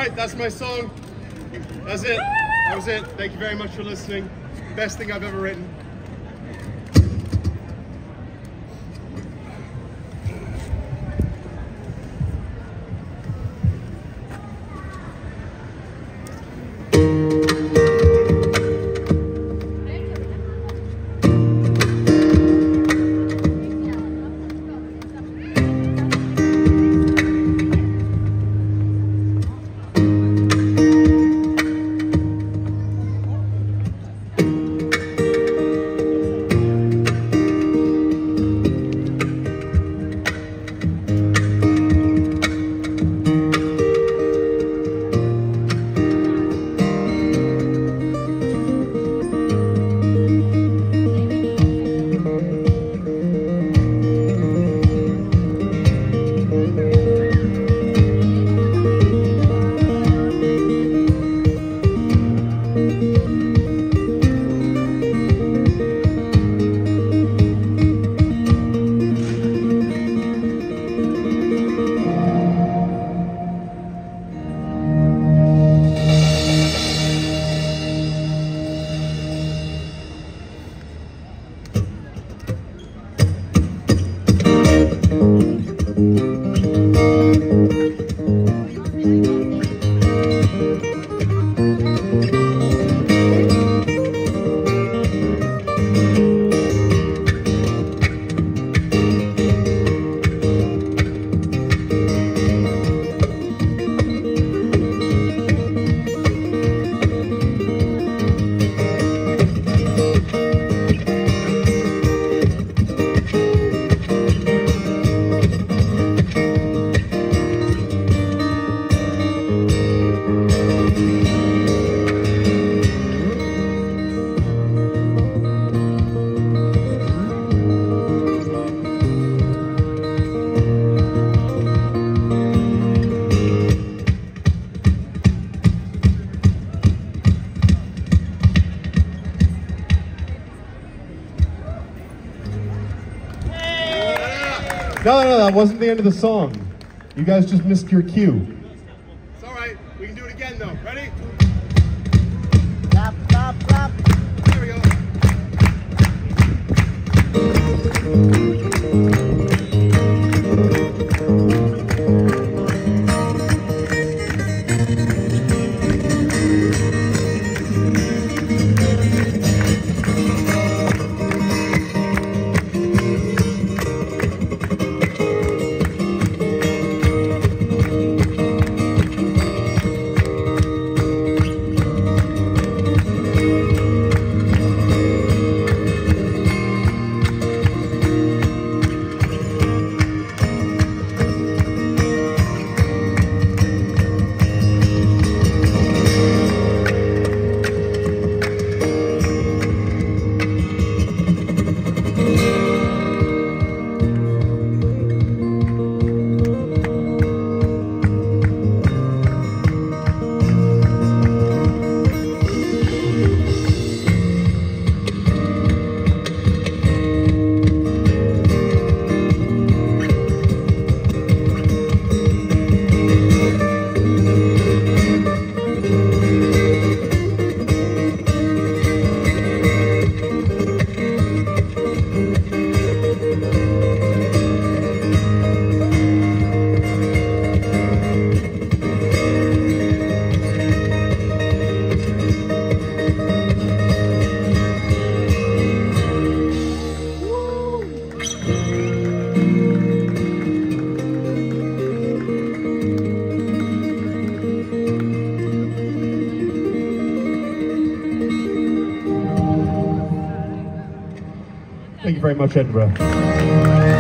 right, that's my song. That's it. That was it. Thank you very much for listening. Best thing I've ever written. No, that wasn't the end of the song. You guys just missed your cue. It's all right. We can do it again, though. Ready? Clap, clap, clap. There we go. Thank you very much, Edinburgh.